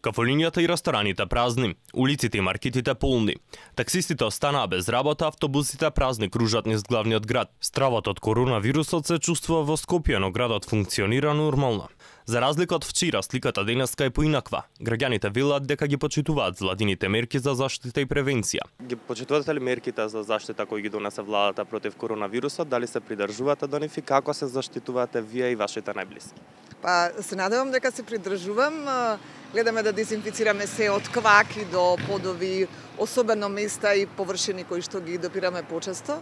Кафулињата и рестораните празни, улиците и маркетите полни. Таксистите останаа без работа, автобусите празни кружат низ главниот град. Стравот од коронавирусот се чувствува во Скопје, но градот функционира нормално. За разлика од вчера, сликата денеска е поинаква. Граѓаните велат дека ги почитуваат владините мерки за заштита и превенција. Ги почитувате ли мерките за заштита кои ги донесе владата против коронавирусот? Дали се придржувате до нив и како се заштитувате вие и вашите најблиски? Па се надевам дека се придржувам. Гледаме да дезинфицираме се од кваки до подови, особено места и површини кои што ги допираме почесто.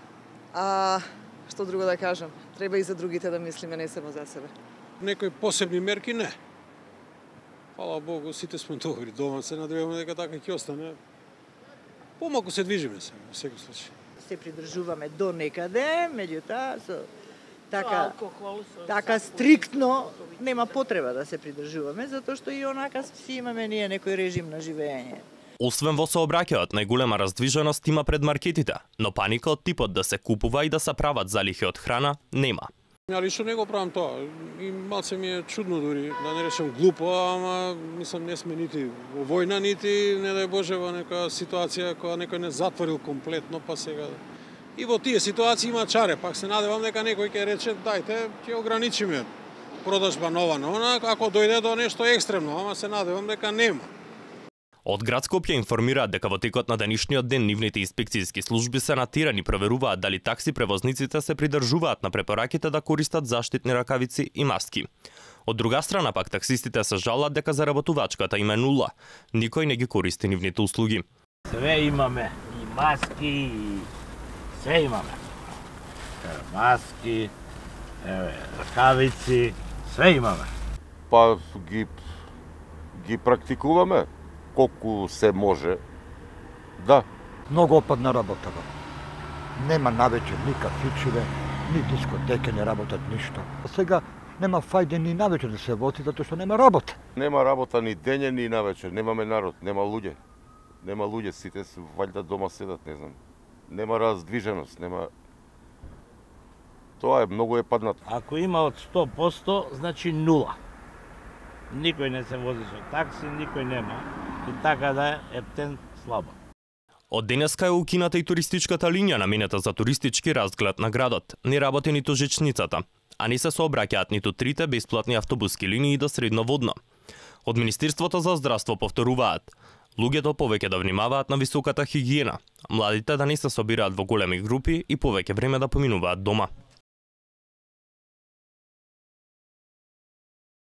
Што друго да кажам? Треба и за другите да мислиме, не само за себе. Некои посебни мерки не. Фала Богу, сите сме добри дома, се надеваме дека така ќе остане. Помалку се движиме се, во секој случај. Се придржуваме до некаде, меѓутоа со така стриктно нема потреба да се придржуваме, затоа што и онака си имаме ние некој режим на живење. Освен во сообраќајот, најголема раздвиженост има пред маркетите, но паника од типот да се купува и да се прават залихи од храна нема. Ја лично не го правам тоа. И малце ми е чудно дури, да не речем глупо, ама мислам не сме нити во војна, нити не дај Боже во нека ситуација која некој не затворил комплетно, па сега и во тие ситуации има чаре, пак се надевам дека некој ќе рече дајте ќе ограничиме продажба нова на она, ако дојде до нешто екстремно, ама се надевам дека нема. Од град Скопје информираат дека во текот на денешниот ден нивните инспекцијски служби се натирани проверуваат дали такси превозниците се придржуваат на препораките да користат заштитни ракавици и маски. Од друга страна пак таксистите се жалат дека заработувачката им е нула. Никој не ги користи нивните услуги. Све имаме, и маски, и све имаме. Маски, ракавици, све имаме. Па ги практикуваме колку се може. Да. Многу опадна работа. Нема навечер ни кафичиве, ни дискотеке не работат ништо. Сега нема фајде ни навечер да се вози затоа што нема работа. Нема работа ни дење ни навечер, немаме народ, нема луѓе. Нема луѓе, сите се ваljda дома седат, не знам. Нема раздвиженост, нема. Тоа е многу паднато. Ако има од 100%, значи нула. Никој не се вози со такси, никој нема. И така да е ептен слабо. Од денеска е укината и туристичката линија наменета за туристички разглед на градот. Не работи ниту жичницата, а не се сообраќаат ниту трите бесплатни автобуски линии до Средноводно. Од Министерството за здравство повторуваат: луѓето повеќе да внимаваат на високата хигиена, младите да не се собираат во големи групи и повеќе време да поминуваат дома.